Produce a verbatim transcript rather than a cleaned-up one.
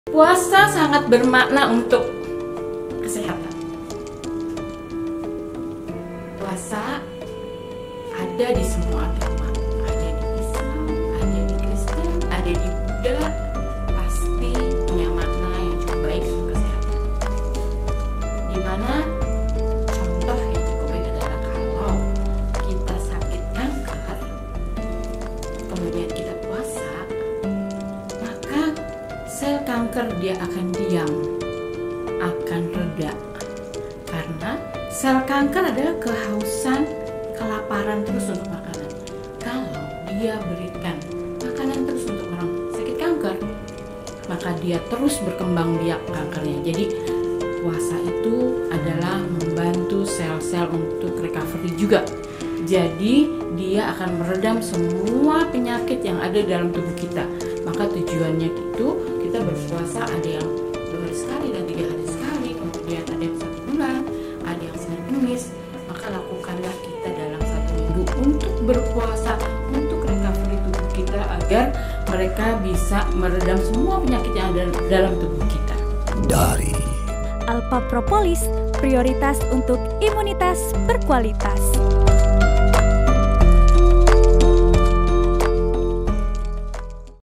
Puasa sangat bermakna untuk kesehatan. Puasa ada di semua agama, ada di Islam, ada di Kristen, ada di Buddha, pasti punya makna yang cukup baik untuk kesehatan. Dimana contoh yang cukup baik adalah kalau kita sakit kanker, kemudian kita puasa, maka sel kanker dia akan diam, akan reda. Karena sel kanker adalah kehausan, kelaparan terus untuk makanan. Kalau dia berikan makanan terus untuk orang sakit kanker, maka dia terus berkembang biak kankernya. Jadi puasa itu adalah membantu sel-sel untuk recovery juga. Jadi dia akan meredam semua penyakit yang ada dalam tubuh kita. Maka tujuannya itu kita berpuasa, ada yang dua hari sekali dan tiga hari sekali, kemudian ada yang satu bulan, ada yang Senin Kamis. Maka lakukanlah kita dalam satu minggu untuk berpuasa, untuk recovery tubuh kita agar mereka bisa meredam semua penyakit yang ada dalam tubuh kita. Dari Alpha Propolis, prioritas untuk imunitas berkualitas.